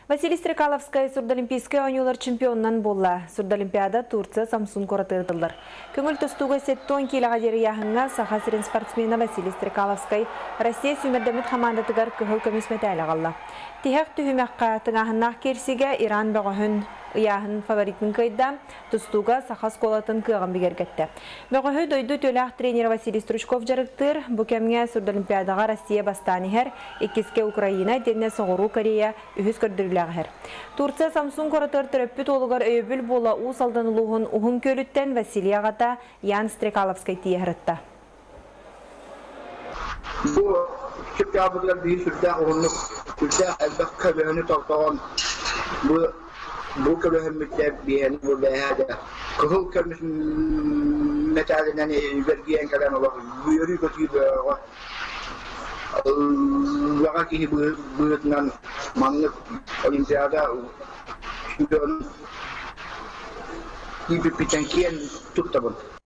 Василий Стрекаловская Сурдолимпийская ойнулар чемпионнан болла. Сурдолимпиада Турция Самсун коратырдылар. Көңіл тұстуға сеттон келіға дері яғынға сахасырын спортсмена Василий Стрекаловскай Россия сүймердемет командатыгар күхіл көмесметі әлі қалла. Тихек түхімәққа тыңағыннақ керсіге Иран бағығын ұяғын фаворитін көйді, тұстуға сахас колатын күйіғын бігергетті. Бағығы дойды төләқ тренер Василий Стручков жарықтыр, бүкемге Сурдолимпиадаға Россия бастаны хәр, екеске Украина, денне соғыру Корея үхіз көрдіріліғір. Турция Самсун коратыр түріппіт олығар өйбіл бола ұс алданылуғын ұғын көліттен Василий ағата Ян Стрекаловскай тиегірітті. Bu çöpçabılar bir sürde onluk sürde elbette köbeğini toplağın bu köbeğin müttebiyen bu beyade kıhıl kömüş metalinden vergiyen kadar olur yürü kötüydü Laga ki buyutnan manlık olimpiyada şampiyonun bir bitenkiyen tuttabın